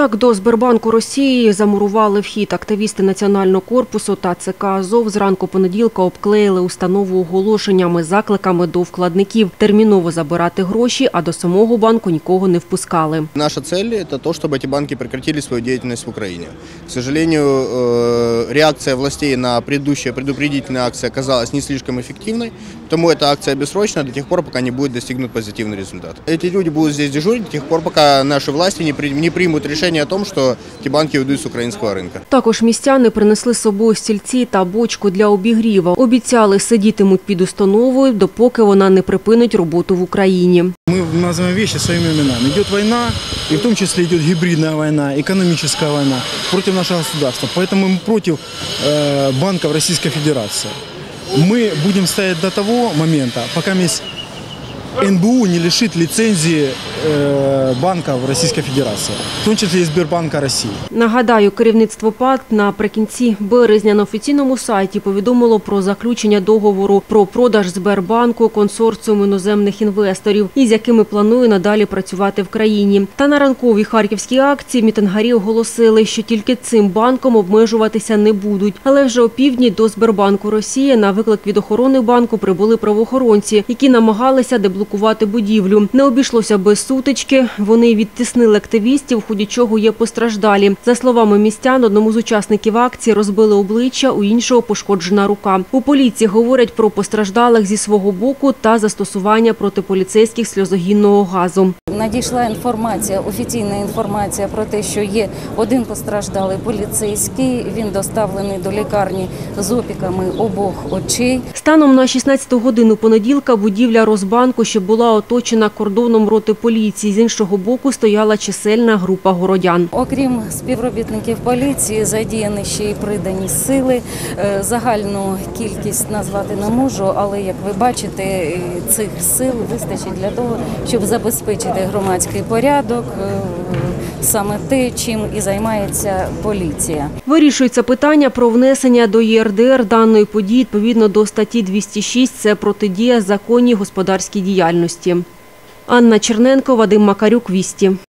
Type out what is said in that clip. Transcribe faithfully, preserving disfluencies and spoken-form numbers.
Так до Сбербанку Росії замурували вхід. Активісти Національного корпусу та ЦК «Азов» зранку понеділка обклеїли установу оголошеннями, закликами до вкладників терміново забирати гроші, а до самого банку нікого не впускали. Наша цель – это то, чтобы эти банки прекратили свою деятельность в Украине. К сожалению, реакция властей на предыдущая предупредительная акция оказалась не слишком эффективной, потому эта акция бессрочна до тех пор, пока не будет достигнут позитивный результат. Эти люди будут здесь дежурить до тех пор, пока наши власти не примут решение о том, що ті банки уйдуть з українського ринку. Також містяни принесли з собою стільці та бочку для обігріву. Обіцяли, сидітимуть під установою, допоки вона не припинить роботу в Україні. Ми називаємо речі своїми іменами. Йде війна, і в тому числі йде гібридна війна, економічна війна проти нашого держави. Тому ми проти банків Російської Федерації. Ми будемо стояти до того моменту, поки ми ен бе у не лишить ліцензії банків Російської Федерації, в тому числі і Сбербанка Росії. Нагадаю, керівництво ПАТ наприкінці березня на офіційному сайті повідомило про заключення договору про продаж Сбербанку консорціуму іноземних інвесторів, із якими планує надалі працювати в країні. Та на ранковій харківській акції мітингарі оголосили, що тільки цим банком обмежуватися не будуть. Але вже опівдні до Сбербанку Росії на виклик від охорони банку прибули правоохоронці, які намагалися деблокувати будівлю. Не обійшлося без сутички. Вони відтіснили активістів, в ході чого є постраждалі. За словами містян, одному з учасників акції розбили обличчя, у іншого пошкоджена рука. У поліції говорять про постраждалих зі свого боку та застосування проти поліцейських сльозогінного газу. Надійшла інформація, офіційна інформація про те, що є один постраждалий поліцейський. Він доставлений до лікарні з опіками обох очей. Станом на шістнадцяту годину понеділка будівля Росбанку ще була оточена кордоном роти поліції. З іншого боку стояла чисельна група городян. Окрім співробітників поліції, задіяні ще й придані сили. Загальну кількість назвати не можу, але, як ви бачите, цих сил вистачить для того, щоб забезпечити громадський порядок, саме те, чим і займається поліція. Вирішується питання про внесення до є ер де ер даної події відповідно до статті двісті шість – це протидія законній господарській діяльності. Анна Черненко, Вадим Макарюк, Вісті.